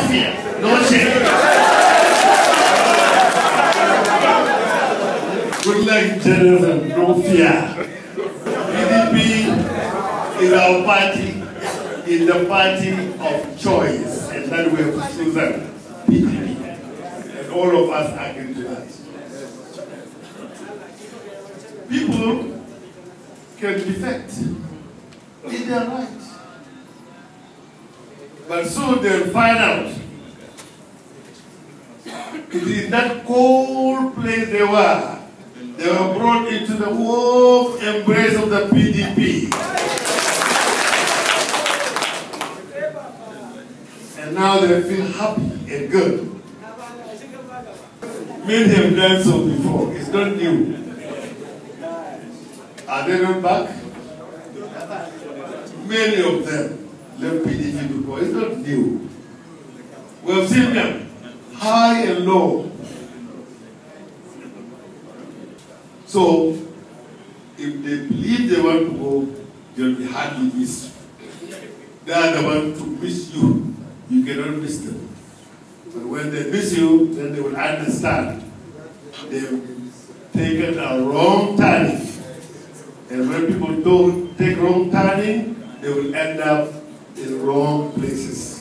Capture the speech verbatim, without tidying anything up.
fear, no shame. Good luck, gentlemen, no fear. P D P is our party, is the party of choice, and that we have chosen P D P. And all of us agree to that. People can defect. It's their right. But soon they'll find out. It is that cold place they were. They were brought into the warm embrace of the P D P. And now they feel happy and good. Many have done so before. It's not new. Are they not back? Many of them left P D P before. It's not new. We have seen them high and low. So, if they believe they want to go, they'll be hardly missed. They are the ones to miss you. You cannot miss them. But when they miss you, then they will understand they've taken a wrong turning. And when people don't take wrong turning, they will end up in wrong places.